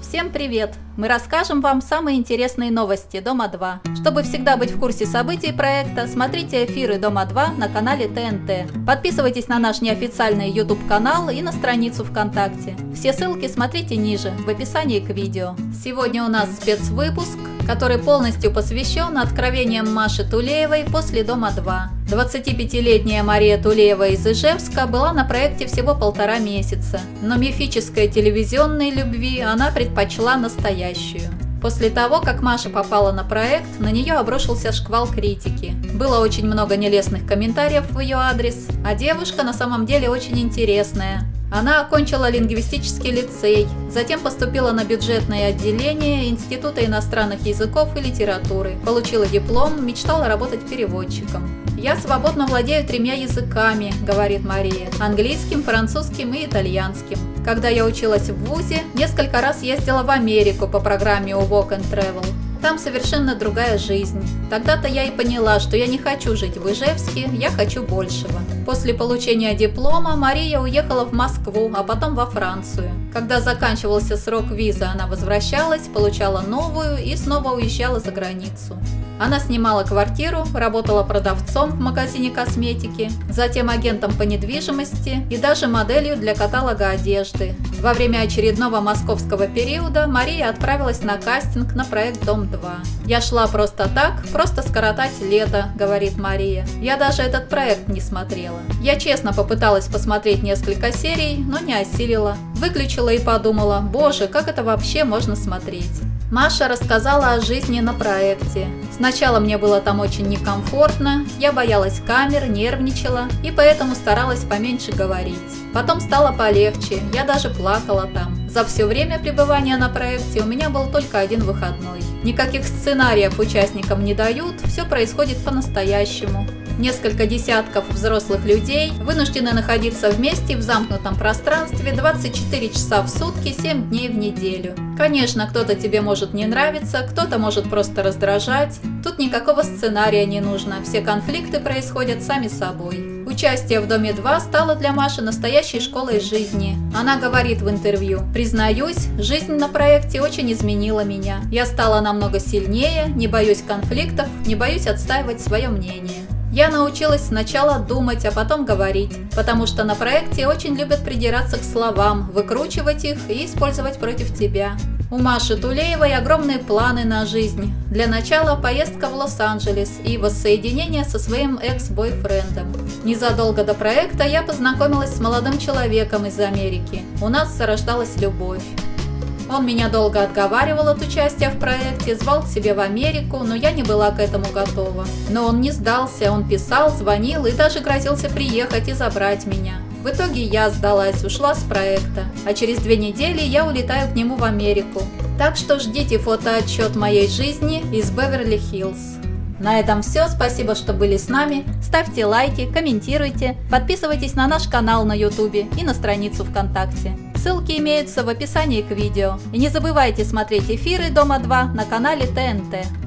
Всем привет! Мы расскажем вам самые интересные новости Дома-2. Чтобы всегда быть в курсе событий проекта, смотрите эфиры Дома-2 на канале ТНТ. Подписывайтесь на наш неофициальный YouTube-канал и на страницу ВКонтакте. Все ссылки смотрите ниже, в описании к видео. Сегодня у нас спецвыпуск, который полностью посвящен откровениям Маши Тулеевой после Дома-2. 25-летняя Мария Тулеева из Ижевска была на проекте всего 1,5 месяца, но мифической телевизионной любви она предпочла настоящую. После того, как Маша попала на проект, на нее обрушился шквал критики. Было очень много нелестных комментариев в ее адрес, а девушка на самом деле очень интересная. Она окончила лингвистический лицей, затем поступила на бюджетное отделение Института иностранных языков и литературы, получила диплом, мечтала работать переводчиком. «Я свободно владею 3 языками», – говорит Мария, – английским, французским и итальянским. Когда я училась в вузе, несколько раз ездила в Америку по программе Work and Travel. Там совершенно другая жизнь. Тогда-то я и поняла, что я не хочу жить в Ижевске, я хочу большего. После получения диплома Мария уехала в Москву, а потом во Францию. Когда заканчивался срок визы, она возвращалась, получала новую и снова уезжала за границу. Она снимала квартиру, работала продавцом в магазине косметики, затем агентом по недвижимости и даже моделью для каталога одежды. Во время очередного московского периода Мария отправилась на кастинг на проект «Дом-2». «Я шла просто так, просто скоротать лето», – говорит Мария. «Я даже этот проект не смотрела. Я честно попыталась посмотреть несколько серий, но не осилила. Выключила и подумала, боже, как это вообще можно смотреть». Маша рассказала о жизни на проекте. «Сначала мне было там очень некомфортно, я боялась камер, нервничала и поэтому старалась поменьше говорить. Потом стало полегче, я даже плакала там. За все время пребывания на проекте у меня был только один выходной. Никаких сценариев участникам не дают, все происходит по-настоящему. Несколько десятков взрослых людей вынуждены находиться вместе в замкнутом пространстве 24 часа в сутки, 7 дней в неделю. Конечно, кто-то тебе может не нравиться, кто-то может просто раздражать. Тут никакого сценария не нужно, все конфликты происходят сами собой». Участие в Доме-2 стало для Маши настоящей школой жизни. Она говорит в интервью: «Признаюсь, жизнь на проекте очень изменила меня. Я стала намного сильнее, не боюсь конфликтов, не боюсь отстаивать свое мнение. Я научилась сначала думать, а потом говорить, потому что на проекте очень любят придираться к словам, выкручивать их и использовать против тебя». У Маши Тулеевой огромные планы на жизнь. Для начала поездка в Лос-Анджелес и воссоединение со своим экс-бойфрендом. Незадолго до проекта я познакомилась с молодым человеком из Америки. У нас зарождалась любовь. Он меня долго отговаривал от участия в проекте, звал к себе в Америку, но я не была к этому готова. Но он не сдался, он писал, звонил и даже грозился приехать и забрать меня. В итоге я сдалась, ушла с проекта, а через 2 недели я улетаю к нему в Америку. Так что ждите фотоотчет моей жизни из Беверли-Хиллз. На этом все, спасибо, что были с нами, ставьте лайки, комментируйте, подписывайтесь на наш канал на YouTube и на страницу ВКонтакте. Ссылки имеются в описании к видео. И не забывайте смотреть эфиры Дома-2 на канале ТНТ.